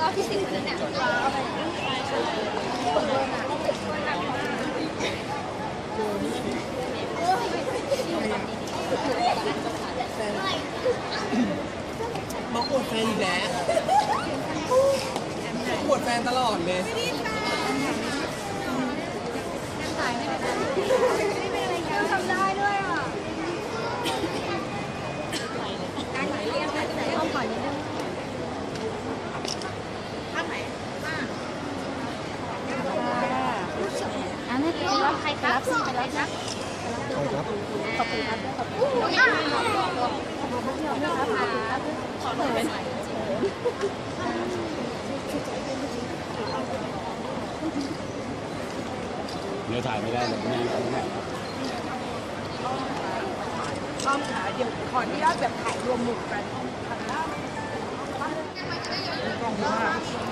อบที่10แล้วเนี่ยมาอวดแฟนอีกแล้วอวดแฟนตลอดเลยทำได้ด้วยอ่ะการไหนเรียกไหนต้องขอนิดนึงภาพไหนอันนี้คือรับใครครับไปรับนะขอบคุณครับขอบคุณครับขอเปิดเนื้อถ่ายไม่ได้เลยแม่แม่ต้อมขาเดี๋ยวขออนุญาตแบบถ่ายรวมหมู่กันกล้องว่า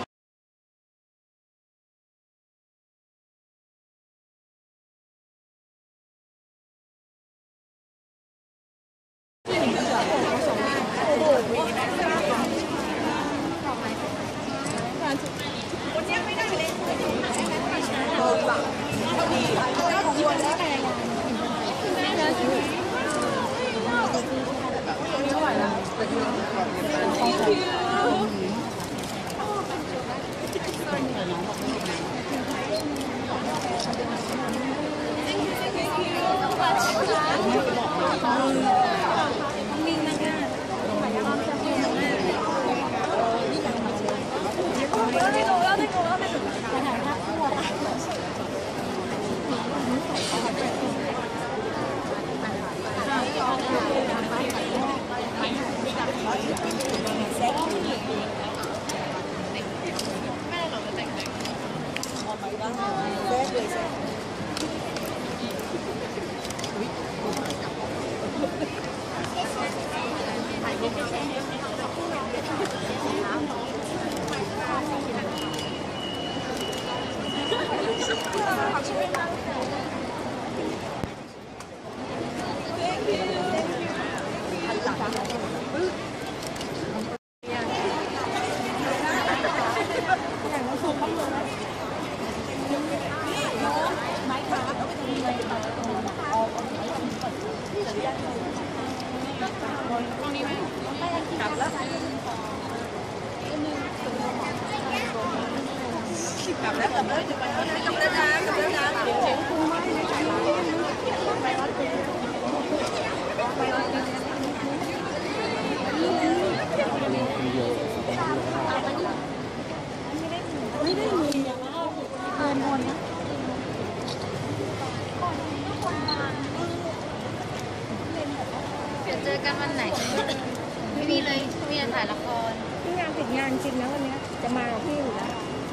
เจอกันวันไหนไม่มีเลยมีแต่ถ่ายละครพี่งานติดงานจริงนะวันนี้จะมากับพี่อยู่แล้ว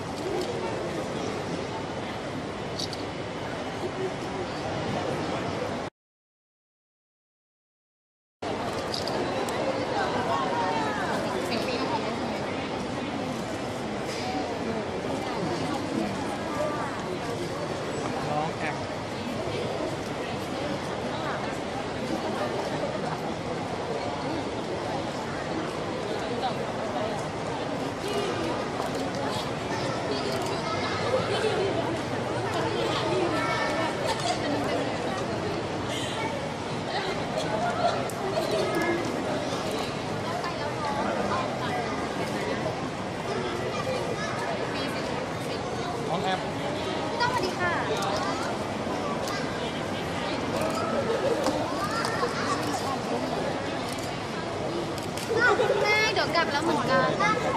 ต้องสวัสดีค่ะแม่เดี๋ยวกลับแล้วเหมือนกัน